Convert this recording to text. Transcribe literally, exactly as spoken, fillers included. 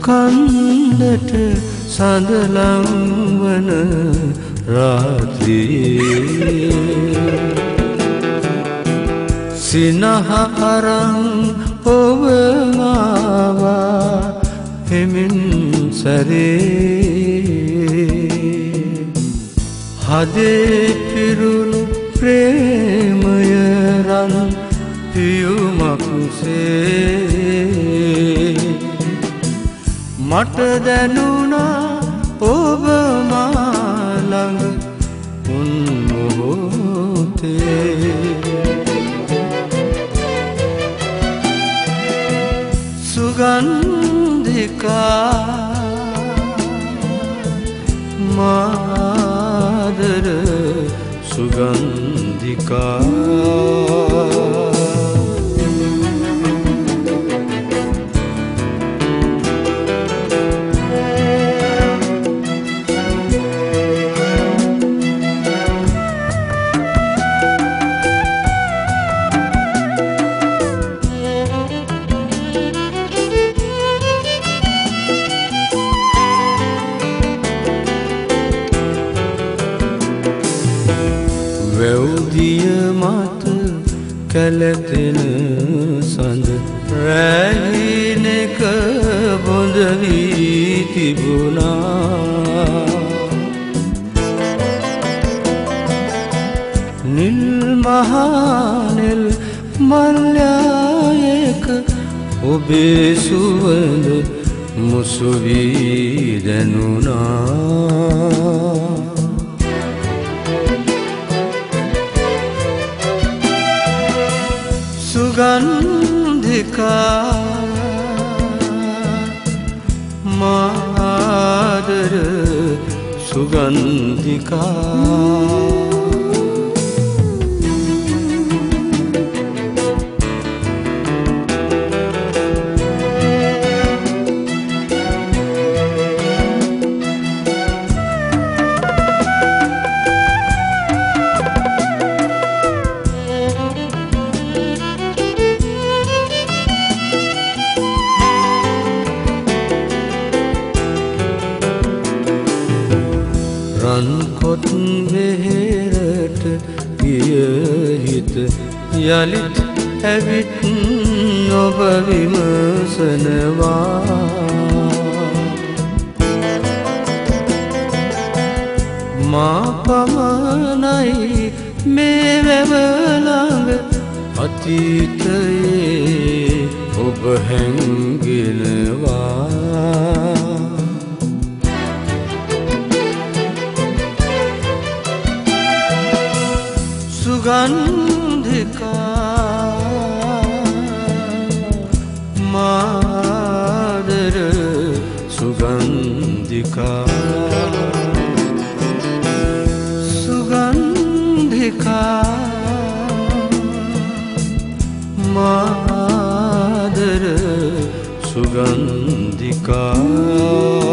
කන්දට සඳලම් වන රාත්‍රියේ සිනහ අරන් ඔබ ආවා හිමින් සැරේ හදේ පිරුණු ප්‍රේමය රන් පියුමක්සේ මට දැනුණා ඔබ මා ළඟ උන් මොහොතේ සුගන්ධිකා මාදර සුගන්ධිකා වැව්දිය මත කැළතෙන සඳ රැහිනක බොඳ වී තිබුණා නිල් මහනෙල් මල්යායක ඔබේ සුවඳ මුසු වී දැනුණා සුගන්ධිකා මාදර සුගන්ධිකා රන්කොත් වෙහෙරට ගිය හිත යලිත් ඇවිත් ඔබ විමසනවා මා පමණයි මේ වැව ළඟ අතීතයේ ඔබ හැංගෙනවා සුගන්ධිකා මාදර සුගන්ධිකා සුගන්ධිකා මාදර සුගන්ධිකා